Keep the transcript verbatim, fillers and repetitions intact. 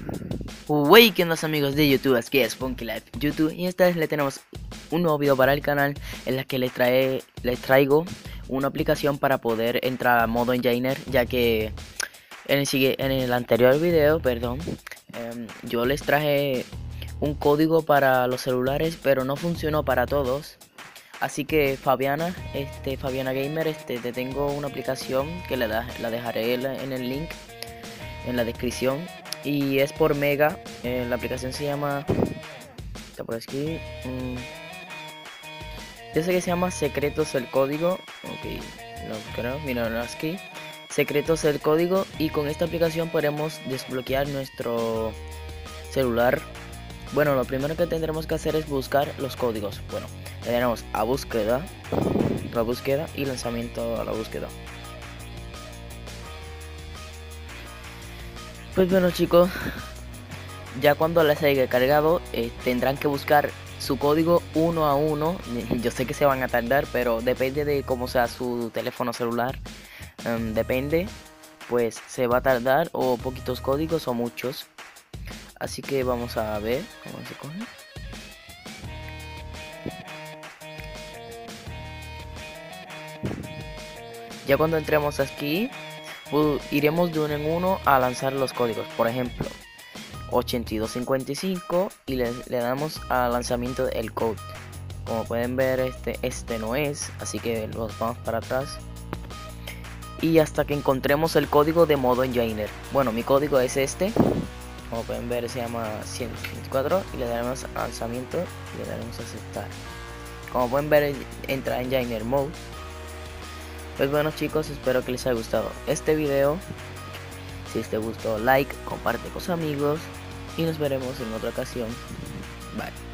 Wey, ¿qué onda amigos de YouTube? Aquí es Spunky Life YouTube y esta vez le tenemos un nuevo video para el canal en la que les, trae, les traigo una aplicación para poder entrar a modo Engainer, ya que en el, en el anterior video, perdón, eh, yo les traje un código para los celulares, pero no funcionó para todos. Así que Fabiana, este Fabiana Gamer, este te tengo una aplicación que la, la dejaré en el link en la descripción. Y es por Mega. Eh, la aplicación se llama, está por aquí, mm, yo sé que se llama Secretos el Código. Ok, no creo, miren aquí, Secretos el Código. Y con esta aplicación podremos desbloquear nuestro celular. Bueno, lo primero que tendremos que hacer es buscar los códigos. Bueno, le daremos a búsqueda, la búsqueda y lanzamiento a la búsqueda. Pues bueno chicos, ya cuando les haya cargado eh, tendrán que buscar su código uno a uno. Yo sé que se van a tardar, pero depende de cómo sea su teléfono celular. Um, depende, pues se va a tardar o poquitos códigos o muchos. Así que vamos a ver cómo se coge. Ya cuando entremos aquí, uh, iremos de uno en uno a lanzar los códigos. Por ejemplo, ochenta y dos cincuenta y cinco y le, le damos al lanzamiento del code. Como pueden ver, este este no es, así que los vamos para atrás y hasta que encontremos el código de modo Engainer. Bueno, mi código es este, como pueden ver se llama ciento veinticuatro y le daremos a lanzamiento y le daremos a aceptar. Como pueden ver, entra en Engainer Mode. Pues bueno chicos, espero que les haya gustado este video. Si te gustó, like, comparte con sus amigos y nos veremos en otra ocasión. Bye.